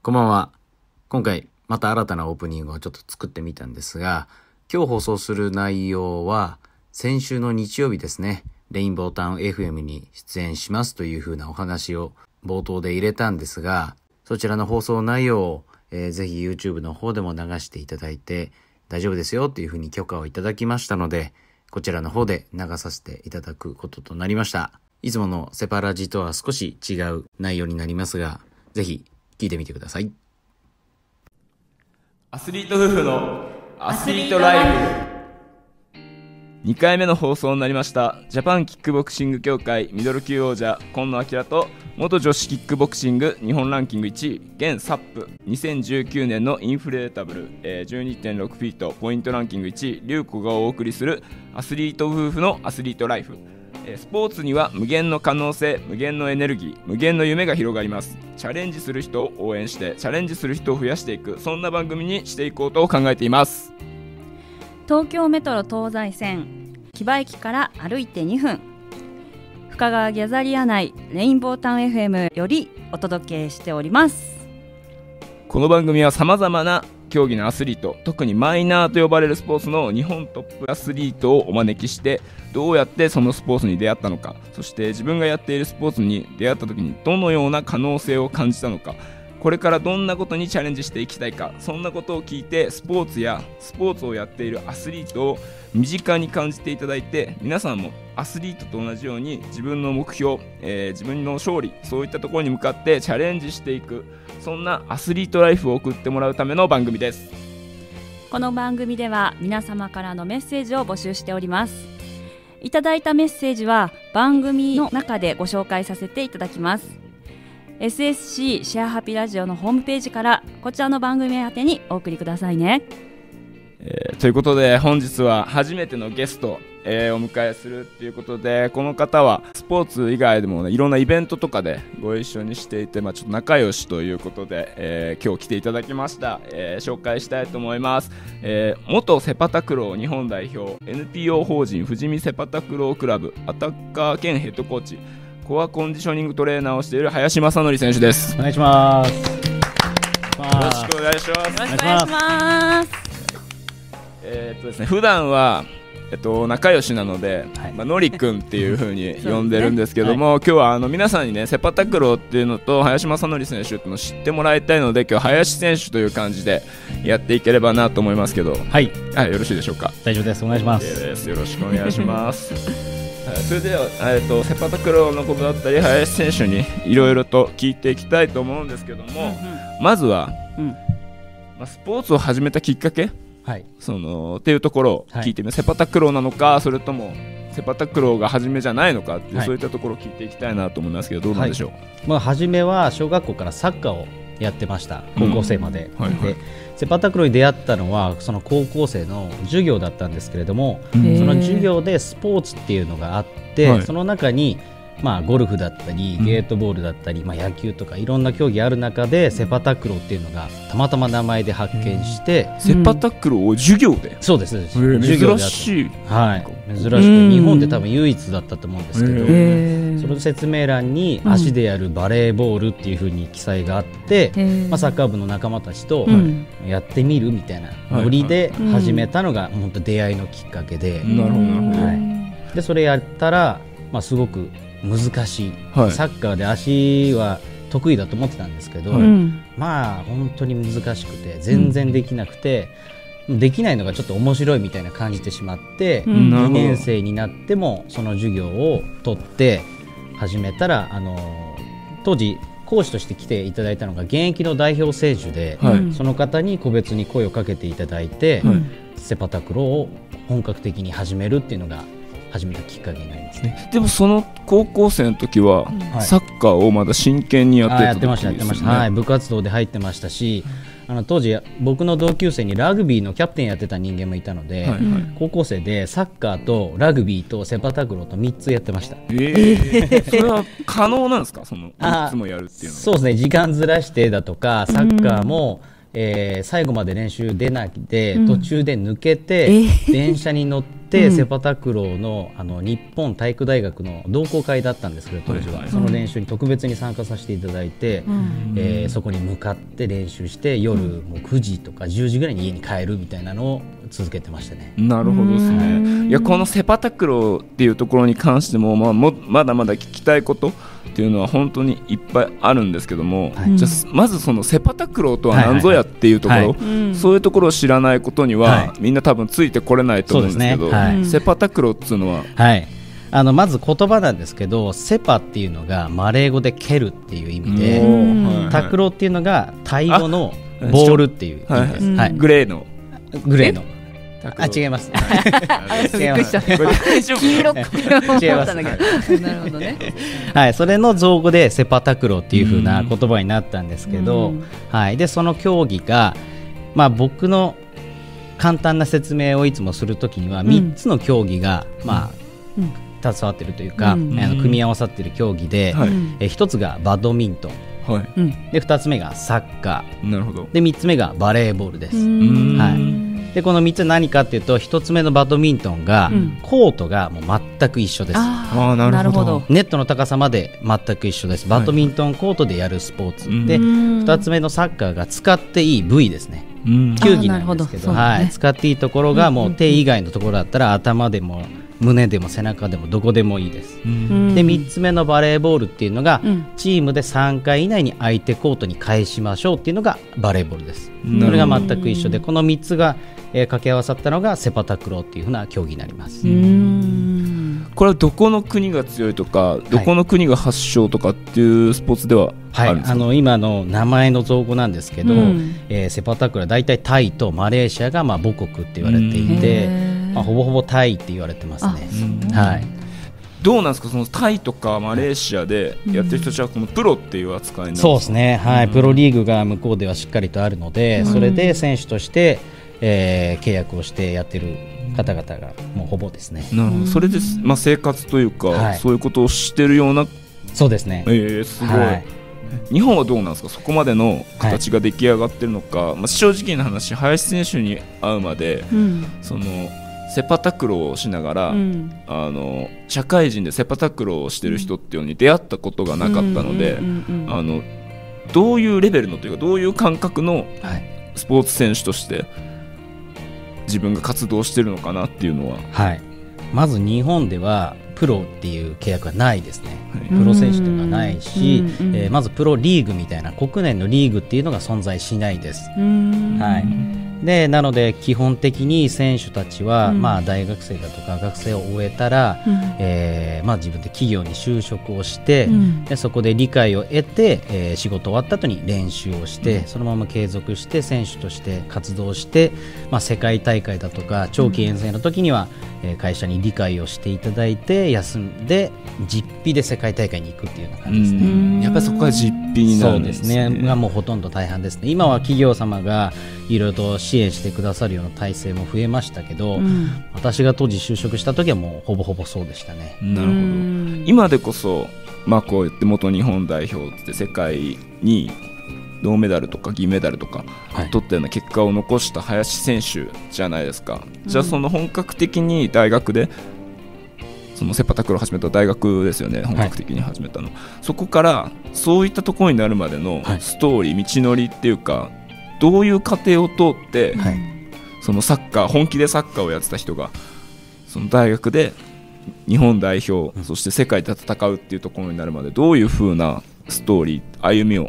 こんばんは。今回また新たなオープニングをちょっと作ってみたんですが、今日放送する内容は先週の日曜日ですね、レインボータウン FM に出演しますというふうなお話を冒頭で入れたんですが、そちらの放送内容を、ぜひ YouTube の方でも流していただいて大丈夫ですよというふうに許可をいただきましたので、こちらの方で流させていただくこととなりました。いつものセパラジとは少し違う内容になりますが、ぜひ聞いてみてください。 アスリート夫婦のアスリートライフ2回目の放送になりました。ジャパンキックボクシング協会ミドル級王者今野明と元女子キックボクシング日本ランキング1位現サップ2019年のインフレータブル、12.6 フィートポイントランキング1位龍子がお送りするアスリート夫婦のアスリートライフ。スポーツには無限の可能性、無限のエネルギー、無限の夢が広がります。チャレンジする人を応援してチャレンジする人を増やしていく、そんな番組にしていこうと考えています。 東京メトロ東西線木場駅から歩いて2分、深川ギャザリア内レインボータウン FM よりお届けしております。 この番組はさまざまな競技のアスリート、特にマイナーと呼ばれるスポーツの日本トップアスリートをお招きして、どうやってそのスポーツに出会ったのか、そして自分がやっているスポーツに出会った時にどのような可能性を感じたのか、これからどんなことにチャレンジしていきたいか、そんなことを聞いてスポーツをやっているアスリートを身近に感じていただいて、皆さんもアスリートと同じように自分の目標、自分の勝利、そういったところに向かってチャレンジしていく、そんなアスリートライフを送ってもらうための番組です。 この番組では皆様からのメッセージを募集しております。いただいたメッセージは番組の中でご紹介させていただきます。 SSC シェアハピラジオのホームページからこちらの番組宛てにお送りくださいね。 ということで本日は初めてのゲスト、お迎えするということで、この方はスポーツ以外でも、いろんなイベントとかでご一緒にしていて、ちょっと仲良しということで、今日来ていただきました。紹介したいと思います。元セパタクロー日本代表 NPO 法人富士見セパタクロークラブアタッカー兼ヘッドコーチ、コアコンディショニングトレーナーをしている林正則選手です。 お願いします。 よろしくお願いします。 よろしくお願いします。 ですね、普段は仲良しなので、のりくんっていう風に呼んでるんですけども、今日は皆さんにね、セパタクローっていうのと林正則選手っていうのを知ってもらいたいので、今日林選手という感じでやっていければなと思いますけど、はい、よろしいでしょうか。 大丈夫です。お願いします。 よろしくお願いしますそれでは、セパタクローのことだったり林選手にいろいろと聞いていきたいと思うんですけども、まずは、スポーツを始めたきっかけ、っていうところを聞いてみます。セパタクローなのか、それともセパタクローが初めじゃないのかっていう、そういったところを聞いていきたいなと思いますけど、どうなんでしょう。 初めは小学校からサッカーをやってました。高校生まで、でセパタクローに出会ったのはその高校生の授業だったんですけれども、その授業でスポーツっていうのがあって、その中にゴルフだったりゲートボールだったり、野球とかいろんな競技ある中でセパタクローっていうのがたまたま名前で発見して、 セパタクローを授業で、 そうです、 授業で珍しい、 珍しく日本で多分唯一だったと思うんですけど、その説明欄に足でやるバレーボールっていう風に記載があって、サッカー部の仲間たちとやってみるみたいなノリで始めたのが本当出会いのきっかけで、でそれやったら、すごく難しい、サッカーで足は得意だと思ってたんですけど、本当に難しくて全然できなくて、できないのがちょっと面白いみたいな感じてしまって、2年生になってもその授業を取って始めたら、当時講師として来ていただいたのが現役の代表選手で、その方に個別に声をかけていただいて、セパタクローを本格的に始めるっていうのが始めたきっかけになりますね。 でもその高校生の時はサッカーをまだ真剣にやってた時ですね。 やってました、部活動で入ってましたし、当時僕の同級生にラグビーのキャプテンやってた人間もいたので、高校生でサッカーとラグビーとセパタクローと3つやってました。 それは可能なんですか、その3つもやるっていうのは。 そうですね、時間ずらしてだとか、サッカーも最後まで練習出ないで、途中で抜けて、電車に乗ってセパタクローの、日本体育大学の同好会だったんですけど、当時は、その練習に特別に参加させていただいて、そこに向かって練習して夜もう9時とか10時ぐらいに家に帰るみたいなのを続けてましたね。 なるほどですね。いや、このセパタクローっていうところに関しても、まだまだ聞きたいことっていうのは本当にいっぱいあるんですけども、じゃあまずそのセパタクローとは何ぞやっていうところ、そういうところを知らないことには、みんな多分ついてこれないと思うんですけど、セパタクローっていうのは、 まず言葉なんですけど、セパっていうのがマレー語で蹴るっていう意味で、タクローっていうのがタイ語のボールっていう意味です。 グレーの違います。 びっくりした。黄色く思ったんだけど。なるほどね。 はい、それの造語でセパタクローっていう風な言葉になったんですけど、はい、でその競技が、僕の簡単な説明をいつもするときには3つの競技が携わっているというか、組み合わさっている競技で、1つがバドミントン、で2つ目がサッカー、で3つ目がバレーボールです。でこの3つ何かっていうと、1つ目のバドミントンが、コートがもう全く一緒です。 なるほど。 ネットの高さまで全く一緒です。バドミントンコートでやるスポーツで、2つ目のサッカーが使っていい部位ですね。球技なんですけど、使っていいところがもう手以外のところだったら頭でも胸でも背中でもどこでもいいです。で3つ目のバレーボールっていうのが、チームで3回以内に相手コートに返しましょうっていうのがバレーボールです。それが全く一緒で、この3つが、掛け合わさったのがセパタクローっていう風な競技になります。 これはどこの国が強いとか、どこの国が発祥とかっていうスポーツではあるんですか？ 今の名前の造語なんですけど、セパタクローはだいたいタイとマレーシアが母国って言われていて、ほぼほぼタイって言われてますね。 どうなんですか、そのタイとかマレーシアでやってる人たちはこのプロっていう扱いなんですか？ そうですね、プロリーグが向こうではしっかりとあるので、それで選手として、契約をしてやってる方々がもうほぼですね。 なるほど。それで、生活というか、そういうことをしてるような。 そうですね。 すごい。日本はどうなんですか、そこまでの形が出来上がってるのか。正直な話、林選手に会うまで、そのセパタクローをしながら、社会人でセパタクローをしてる人っていうのに出会ったことがなかったので、どういうレベルのというか、どういう感覚のスポーツ選手として自分が活動してるのかなっていうのは、 まず日本ではプロっていう契約はないですね。プロ選手というのはないし、まずプロリーグみたいな国内のリーグっていうのが存在しないです。でなので基本的に選手たちは、大学生だとか学生を終えたら、自分で企業に就職をして、でそこで理解を得て、仕事終わった後に練習をして、そのまま継続して選手として活動して、世界大会だとか長期遠征の時には、会社に理解をしていただいて休んで実費で世界大会に行くっていうような感じですね。 やっぱりそこが実費になるんですね。 そうですね、がもうほとんど大半ですね。今は企業様がいろいろと支援してくださるような体制も増えましたけど、私が当時就職した時はもうほぼほぼそうでしたね。 なるほど。今でこそ、こうやって元日本代表って世界に銅メダルとか銀メダルとか取ったような結果を残した林選手じゃないですか。じゃあその本格的に大学でそのセパタクローを始めた大学ですよね、本格的に始めたの、そこからそういったところになるまでのストーリー、道のりっていうか、どういう過程を通って、そのサッカー、本気でサッカーをやってた人がその大学で日本代表、そして世界で戦うっていうところになるまで、どういう風なストーリー、歩みを。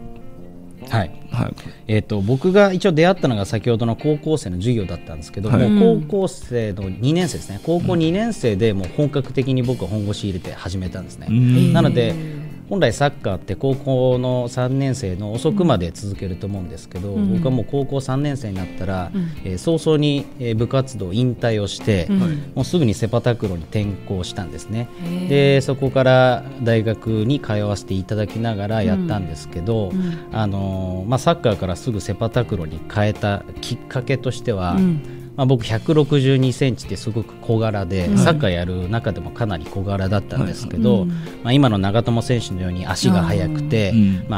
僕が一応出会ったのが先ほどの高校生の授業だったんですけど、もう高校生の2年生ですね。高校2年生でもう本格的に僕は本腰入れて始めたんですね。なので本来サッカーって高校の3年生の遅くまで続けると思うんですけど、僕はもう高校3年生になったら、早々に部活動引退をして、もうすぐにセパタクローに転校したんですね。でそこから大学に通わせていただきながらやったんですけど、サッカーからすぐセパタクローに変えたきっかけとしては、僕162センチってすごく小柄で、サッカーやる中でもかなり小柄だったんですけど、今の長友選手のように足が速くて、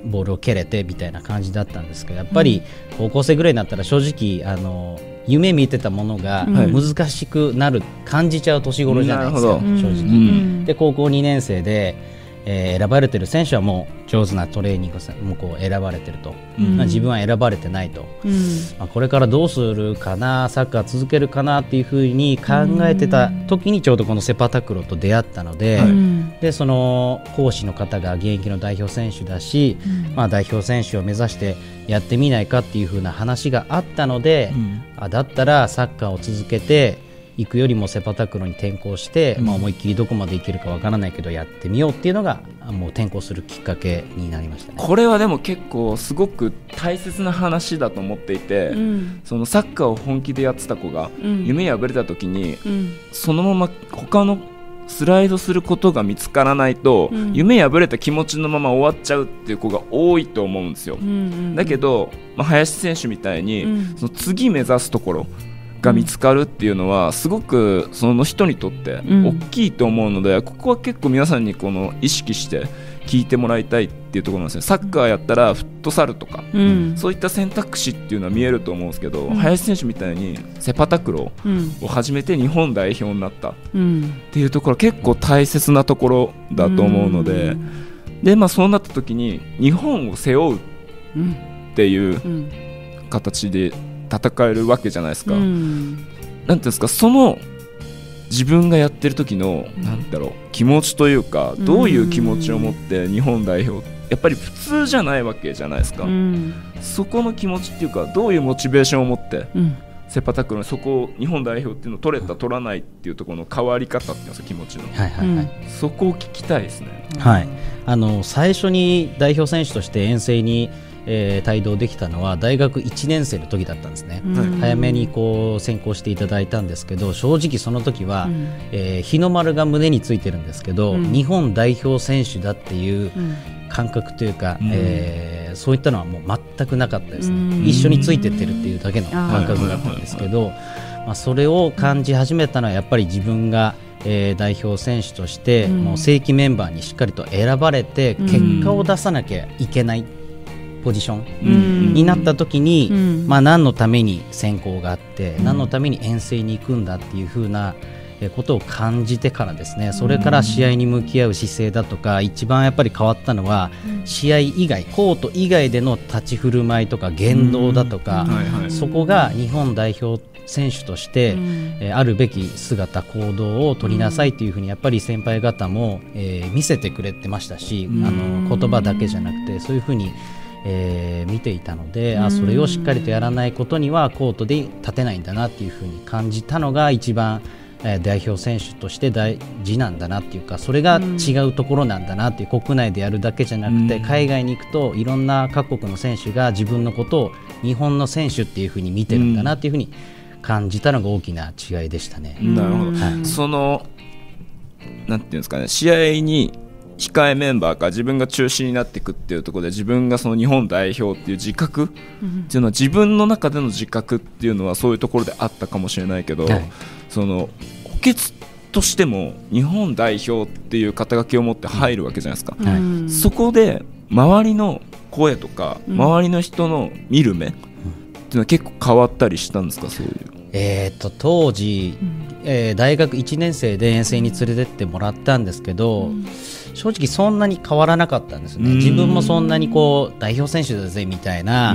ボールを蹴れてみたいな感じだったんですけど、やっぱり高校生ぐらいになったら正直夢見てたものが難しくなる、感じちゃう年頃じゃないですか、正直。で高校2年生で選ばれてる選手はもう上手なトレーニングもこう選ばれてると、自分は選ばれてないと、これからどうするかな、サッカー続けるかなっていうふうに考えてた時にちょうどこのセパタクローと出会ったので、でその講師の方が現役の代表選手だし、代表選手を目指してやってみないかっていうふうな話があったので、だったらサッカーを続けて行くよりもセパタクローに転向して、思いっきりどこまでいけるかわからないけどやってみようっていうのがもう転向するきっかけになりましたね。 これはでも結構すごく大切な話だと思っていて、そのサッカーを本気でやってた子が夢破れた時に、そのまま他のスライドすることが見つからないと、夢破れた気持ちのまま終わっちゃうっていう子が多いと思うんですよ。だけど、林選手みたいに、その次目指すところが見つかるっていうのはすごくその人にとって大きいと思うので、ここは結構皆さんにこの意識して聞いてもらいたいっていうところなんですね。サッカーやったらフットサルとか、そういった選択肢っていうのは見えると思うんですけど、林選手みたいにセパタクローを始めて日本代表になったっていうところ結構大切なところだと思うので、そうなった時に日本を背負うっていう形で戦えるわけじゃないですか。なんていうんですか、その自分がやってる時のなんだろう、気持ちというか、どういう気持ちを持って日本代表、やっぱり普通じゃないわけじゃないですか。そこの気持ちっていうか、どういうモチベーションを持ってセパタクローのそこを日本代表っていうのを取れた取らないっていうところの変わり方っていうんですか、気持ちの、そこを聞きたいですね。 最初に代表選手として遠征に帯同できたのは大学1年生の時だったんですね。早めにこう選考していただいたんですけど、正直その時は、日の丸が胸についてるんですけど、日本代表選手だっていう感覚というか、そういったのはもう全くなかったですね。一緒についてってるっていうだけの感覚だったんですけど、それを感じ始めたのはやっぱり自分が代表選手としてもう正規メンバーにしっかりと選ばれて結果を出さなきゃいけないポジションになった時に、何のために選考があって、何のために遠征に行くんだっていう風なことを感じてからですね、それから試合に向き合う姿勢だとか、一番やっぱり変わったのは試合以外、コート以外での立ち振る舞いとか言動だとか、そこが日本代表選手としてあるべき姿、行動を取りなさいというふうにやっぱり先輩方も見せてくれてましたし、言葉だけじゃなくてそういうふうに見ていたので、それをしっかりとやらないことにはコートで立てないんだなっていうふうに感じたのが一番代表選手として大事なんだなっていうか、それが違うところなんだなっていう、国内でやるだけじゃなくて海外に行くといろんな各国の選手が自分のことを日本の選手っていうふうに見てるんだなっていうふうに感じたのが大きな違いでしたね。 なるほど、そのなんていうんですかね、試合に控えメンバーが自分が中心になっていくっていうところで、自分がその日本代表っていう自覚っていうのは、自分の中での自覚っていうのはそういうところであったかもしれないけど、その補欠としても日本代表っていう肩書きを持って入るわけじゃないですか。そこで周りの声とか、周りの人の見る目っていうのは結構変わったりしたんですか？そういう当時、大学1年生で遠征に連れてってもらったんですけど、正直そんなに変わらなかったんですね。自分もそんなにこう代表選手だぜみたいな、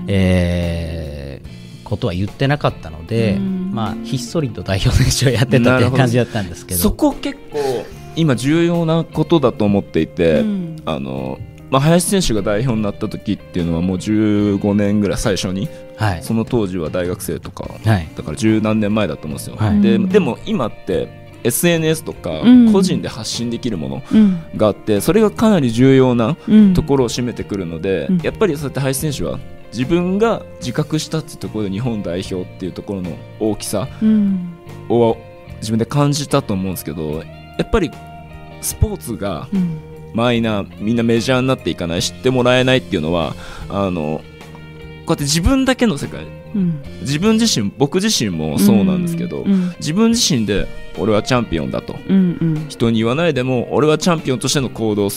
ことは言ってなかったので、ひっそりと代表選手をやってたっていう感じだったんですけど、 そこ結構今重要なことだと思っていて、林選手が代表になった時っていうのはもう15年ぐらい最初に、その当時は大学生とか、だから十何年前だと思うんですよ。でも今ってSNS とか個人で発信できるものがあって、それがかなり重要なところを占めてくるので、やっぱりそうやって林選手は自分が自覚したっていうところで日本代表っていうところの大きさを自分で感じたと思うんですけど、やっぱりスポーツがマイナー、みんなメジャーになっていかない、知ってもらえないっていうのはこうやって自分だけの世界、自分自身、僕自身もそうなんですけど、自分自身で俺はチャンピオンだと、人に言わないでも俺はチャンピオンとしての行動をするっ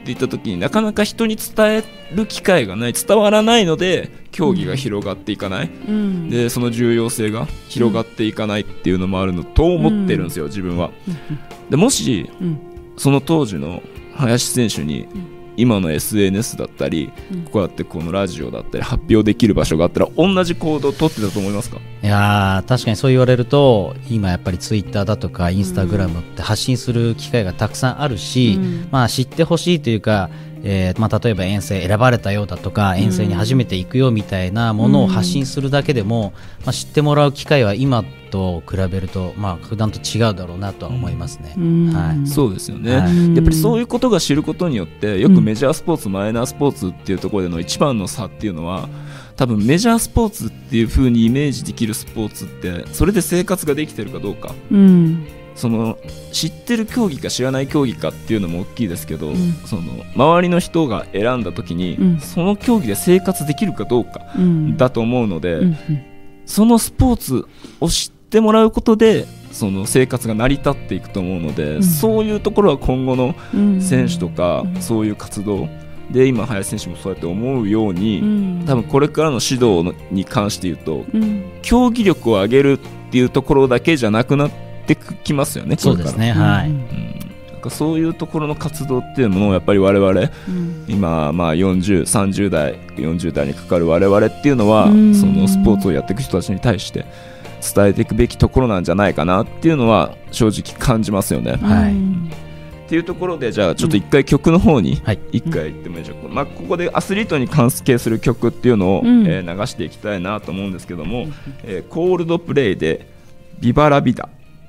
っていった時になかなか人に伝える機会がない、伝わらないので競技が広がっていかない、でその重要性が広がっていかないっていうのもあるのと思ってるんですよ、自分は。でもし、その当時の林選手に今の SNS だったり、こうやってこのラジオだったり発表できる場所があったら同じ行動を取ってたと思いますか？ いや確かにそう言われると、今やっぱりツイッターだとかインスタグラムって発信する機会がたくさんあるし、知ってほしいというか、例えば遠征選ばれたようだとか、遠征に初めて行くよみたいなものを発信するだけでも、知ってもらう機会は今と比べると、普段と違うだろうなとは思いますね。 そうですよね、やっぱりそういうことが知ることによって、よくメジャースポーツ、マイナースポーツっていうところでの一番の差っていうのは、多分メジャースポーツっていう風にイメージできるスポーツって、それで生活ができてるかどうか、その知ってる競技か知らない競技かっていうのも大きいですけど、その周りの人が選んだ時に、その競技で生活できるかどうかだと思うので、そのスポーツを知ってもらうことでその生活が成り立っていくと思うので、そういうところは今後の選手とか、そういう活動で今林選手もそうやって思うように、多分これからの指導に関して言うと、競技力を上げるっていうところだけじゃなくなってきますよね。 そうですね、はい。 なんかそういうところの活動っていうのもやっぱり我々、今40、30代、40代にかかる我々っていうのは、そのスポーツをやっていく人たちに対して伝えていくべきところなんじゃないかなっていうのは正直感じますよね。っていうところで、じゃあちょっと一回曲の方に一回行ってもいいでしょうか。ここでアスリートに関係する曲っていうのを、流していきたいなと思うんですけども、コールドプレイでビバラビダ。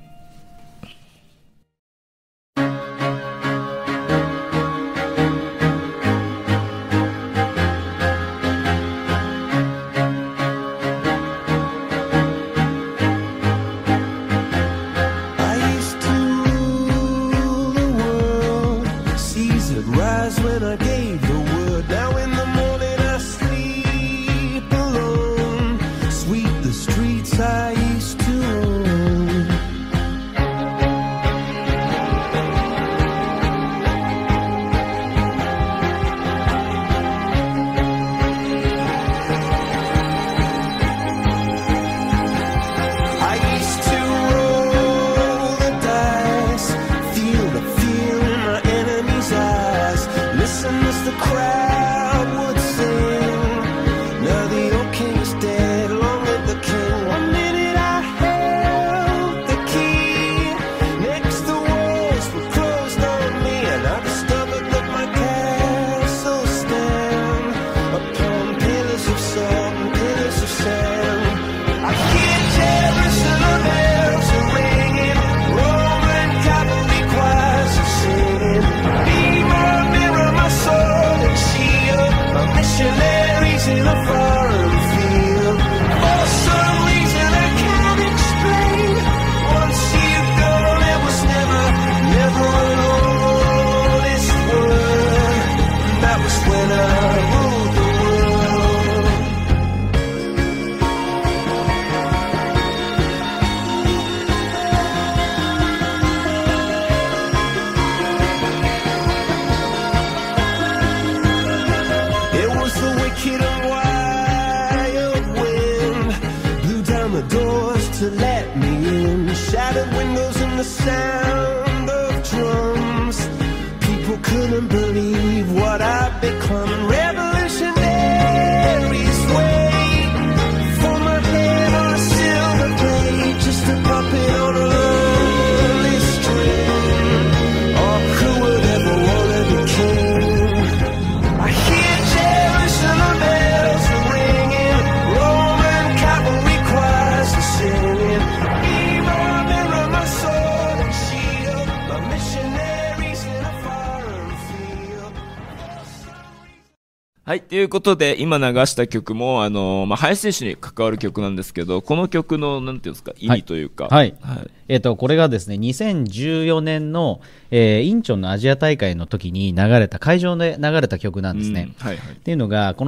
はい、ということで今流した曲も林選手に関わる曲なんですけど、この曲のなんていうんですか、意味というか、 これがですね2014年の、インチョンのアジア大会の時に会場で流れた曲なんですね。っていうのがこの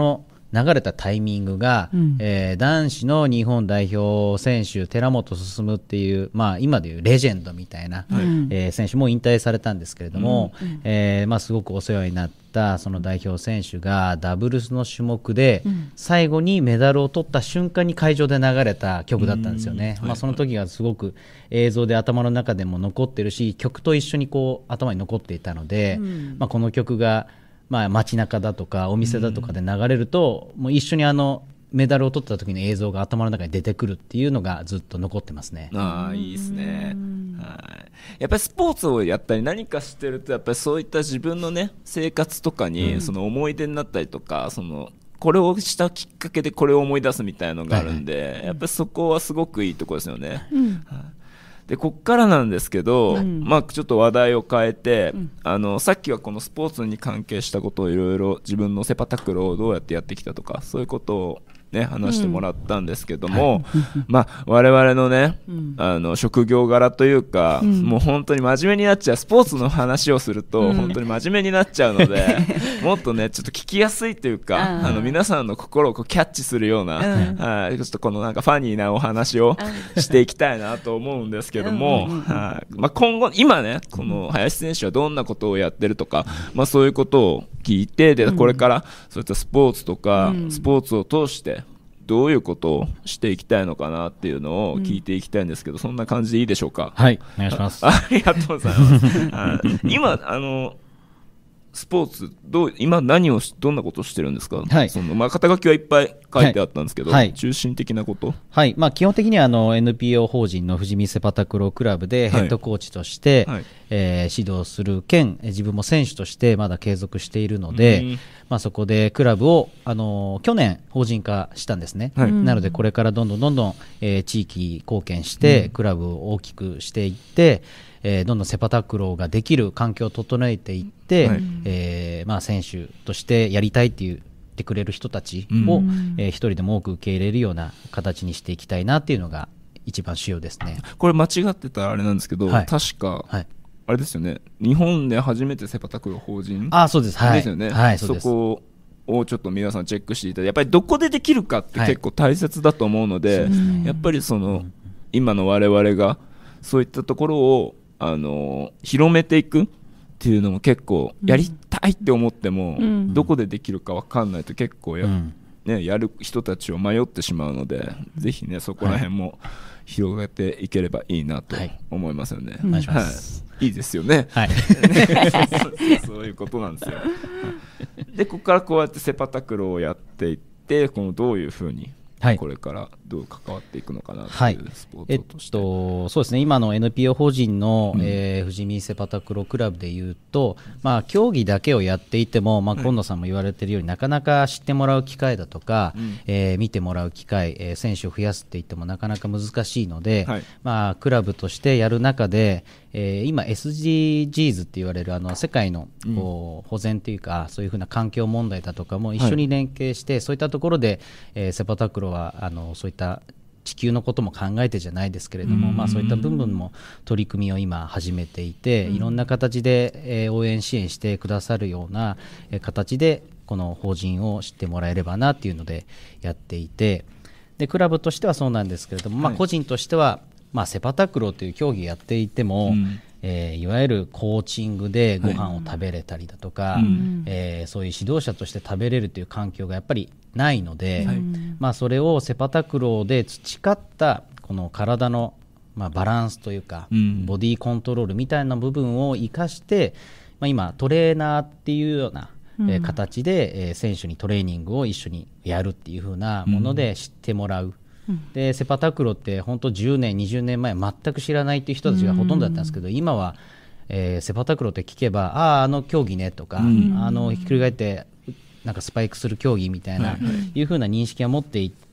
流れたタイミングが、男子の日本代表選手寺本進っていう、今でいうレジェンドみたいな、選手も引退されたんですけれども、すごくお世話になったその代表選手がダブルスの種目で、最後にメダルを取った瞬間に会場で流れた曲だったんですよね。その時がすごく映像で頭の中でも残ってるし、曲と一緒にこう頭に残っていたので、この曲が街中だとかお店だとかで流れると、もう一緒にメダルを取った時の映像が頭の中に出てくるっていうのがずっと残ってますね。 いいですね。やっぱりスポーツをやったり何かしてると、やっぱりそういった自分のね生活とかにその思い出になったりとか、そのこれをしたきっかけでこれを思い出すみたいなのがあるんで、やっぱりそこはすごくいいところですよね。でこっからなんですけど、ちょっと話題を変えて、さっきはこのスポーツに関係したことをいろいろ自分のセパタクローをどうやってやってきたとか、そういうことをね話してもらったんですけども、我々のね、職業柄というか、もう本当に真面目になっちゃう、スポーツの話をすると本当に真面目になっちゃうので、もっとねちょっと聞きやすいというか、皆さんの心をこうキャッチするような、ちょっとこのなんかファニーなお話をしていきたいなと思うんですけども、今後今ねこの林選手はどんなことをやってるとか、そういうことを聞いて、でこれからそういったスポーツとか、スポーツを通してどういうことをしていきたいのかなっていうのを聞いていきたいんですけど、そんな感じでいいでしょうか。 はい、お願いします。 ありがとうございます今スポーツ今どんなことをしてるんですか。その肩書きはいっぱい書いてあったんですけど、中心的なこと。 基本的にはNPO 法人の富士見セパタクロークラブでヘッドコーチとして、指導する兼自分も選手としてまだ継続しているので、そこでクラブを去年法人化したんですね。なのでこれからどんどん、地域貢献してクラブを大きくしていって、どんどんセパタクローができる環境を整えていって、選手としてやりたいって言ってくれる人たちを、一人でも多く受け入れるような形にしていきたいなっていうのが一番主要ですね。 これ間違ってたらあれなんですけど、確か、あれですよね、日本で初めてセパタクロー法人そうです、 ですよね。そこをちょっと皆さんチェックしていただいて、やっぱりどこでできるかって結構大切だと思うので、やっぱりその今の我々がそういったところを広めていくっていうのも結構やりたいって思っても、どこでできるか分かんないと結構やる人たちを迷ってしまうので、ぜひねそこら辺も広げていければいいなと思いますよね。いいですよね。そういうことなんですよ。でここからこうやってセパタクローをやっていって、このどういうふうにこれからどう関わっていくのかなっていうスポーツとして、 そうですね、今の NPO 法人の、富士見セパタクロークラブでいうと、競技だけをやっていても、今野さんも言われているようになかなか知ってもらう機会だとか、見てもらう機会、選手を増やすっていってもなかなか難しいので、クラブとしてやる中で、今 SDGs って言われる世界の保全というか、そういうふうな環境問題だとかも一緒に連携して、そういったところで、セパタクローはそういった地球のことも考えてじゃないですけれども、そういった部分も取り組みを今始めていて、いろんな形で、応援支援してくださるような、形でこの法人を知ってもらえればなっていうのでやっていて、でクラブとしてはそうなんですけれども、個人としてはセパタクローという競技やっていても、いわゆるコーチングでご飯を食べれたりだとか、そういう指導者として食べれるという環境がやっぱりないので、それをセパタクローで培ったこの体のバランスというか、ボディコントロールみたいな部分を生かして、今トレーナーっていうような形で、選手にトレーニングを一緒にやるっていう風なもので知ってもらう。でセパタクローって本当10年20年前全く知らないっていう人たちがほとんどだったんですけど、今は、セパタクローって聞けばあの競技ねとか、ひっくり返ってなんかスパイクする競技みたいな、いう風な認識を持ってい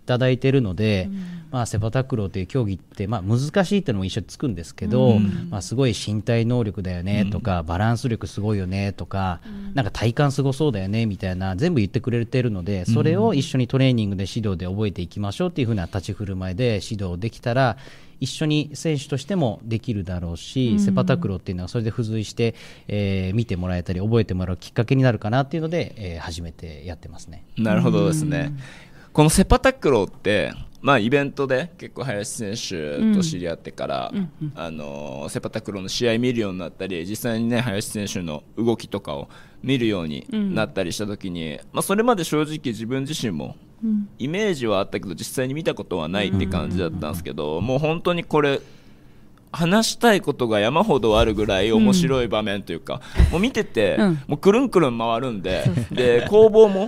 ただいているので、セパタクローという競技って、難しいっていうのも一緒につくんですけど、すごい身体能力だよねとか、バランス力すごいよねとか、なんか体幹すごそうだよねみたいな全部言ってくれているので、それを一緒にトレーニングで指導で覚えていきましょうっていう風な立ち振る舞いで指導できたら、一緒に選手としてもできるだろうし、セパタクローっていうのはそれで付随して、見てもらえたり覚えてもらうきっかけになるかなっていうので、初めてやってますね。 なるほどですね。このセパタクローってイベントで結構林選手と知り合ってから、セパタクローの試合見るようになったり、実際にね林選手の動きとかを見るようになったりした時に、それまで正直自分自身もイメージはあったけど実際に見たことはないって感じだったんですけど、もう本当にこれ話したいことが山ほどあるぐらい面白い場面というか、もう見てて、もうくるんくるん回るんで、で攻防も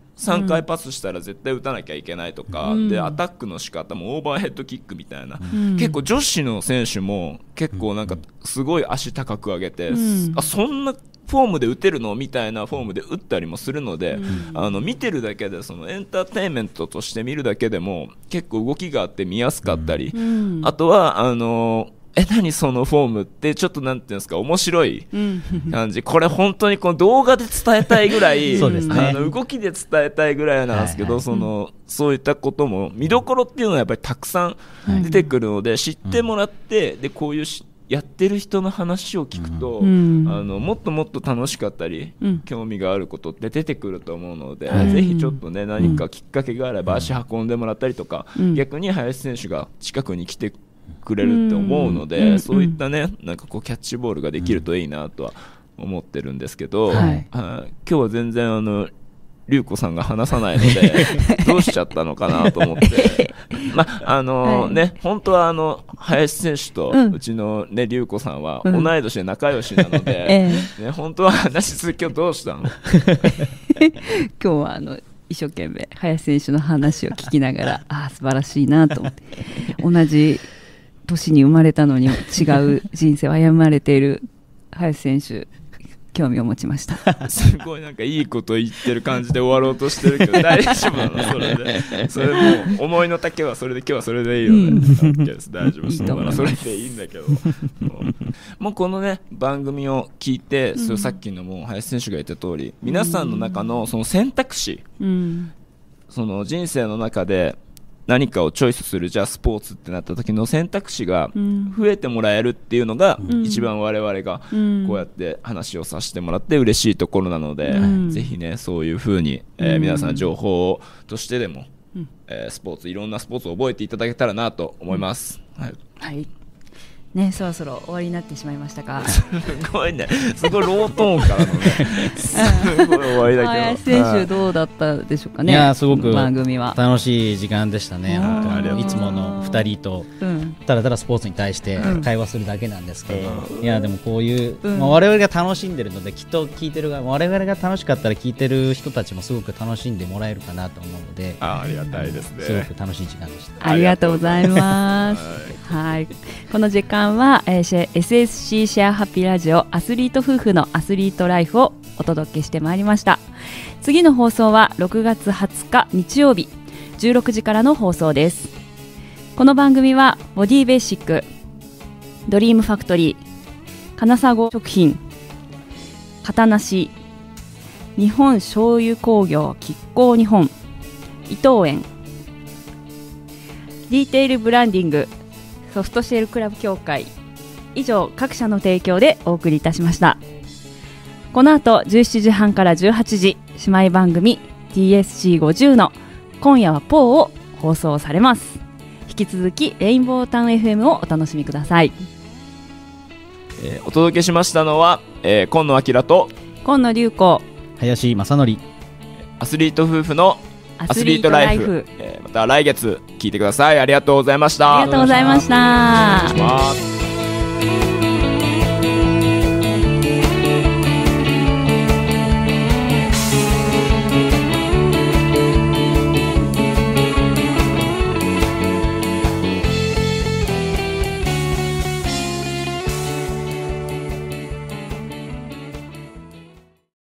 3回パスしたら絶対打たなきゃいけないとか、でアタックの仕方もオーバーヘッドキックみたいな、結構女子の選手も結構なんかすごい足高く上げて、そんなフォームで打てるのみたいなフォームで打ったりもするので、見てるだけでそのエンターテインメントとして見るだけでも結構動きがあって見やすかったり、あとは何そのフォームってちょっとなんていうんですか、面白い感じ、これ本当にこの動画で伝えたいぐらいそうですね、動きで伝えたいぐらいなんですけど、そういったことも見どころっていうのはやっぱりたくさん出てくるので、知ってもらって、でこういうやってる人の話を聞くと、もっともっと楽しかったり、興味があることって出てくると思うので、ぜひちょっとね何かきっかけがあれば足運んでもらったりとか、逆に林選手が近くに来てくれるって思うので、そういったねなんかこうキャッチボールができるといいなとは思ってるんですけど、今日は全然龍子さんが話さないのでどうしちゃったのかなと思ってね、本当は林選手とうちのね龍子さんは同い年で仲良しなので、ね、本当は話す今日どうしたの今日は一生懸命林選手の話を聞きながら素晴らしいなと思って、同じ年に生まれたのに違う人生を歩まれている林選手、興味を持ちましたすごいなんかいいこと言ってる感じで終わろうとしてるけど大丈夫なのそれでそれもう思いの丈はそれで今日はそれでいいよね、大丈夫そうだな、それでいいんだけどもうこのね番組を聞いて、さっきのもう林選手が言った通り、皆さんの中のその選択肢、その人生の中で何かをチョイスする、じゃあスポーツってなった時の選択肢が増えてもらえるっていうのが、一番我々がこうやって話をさせてもらって嬉しいところなので、ぜひねそういう風に、皆さん情報としてでも、スポーツいろんなスポーツを覚えていただけたらなと思います。 はいね、そろそろ終わりになってしまいましたか。 すごいね、すごいロートーンからのねすごい終わりだけど、 林選手どうだったでしょうかね。 いやすごく番組は楽しい時間でしたね。本当いつもの2人とただただスポーツに対して会話するだけなんですけど、いやでもこういう、我々が楽しんでるので、きっと聞いてる側、我々が楽しかったら聞いてる人たちもすごく楽しんでもらえるかなと思うので、 ありがたいですね。 すごく楽しい時間でした。 ありがとうございます。はい、この時間は、SSC シェアハピラジオアスリート夫婦のアスリートライフをお届けしてまいりました。次の放送は6月20日日曜日16時からの放送です。この番組はボディベーシック、ドリームファクトリー、金砂食品、片なし、日本醤油工業亀甲日本、伊藤園、ディテールブランディング、ソフトシェルクラブ協会、以上各社の提供でお送りいたしました。この後17時半から18時、姉妹番組 TSC50 の今夜はポーを放送されます。引き続きレインボータウン FM をお楽しみください。 お届けしましたのは、今野明と今野龍子、 林正則、 アスリート夫婦のアスリートライフ、また来月聞いてください。ありがとうございました。 ありがとうございました。 お願いします。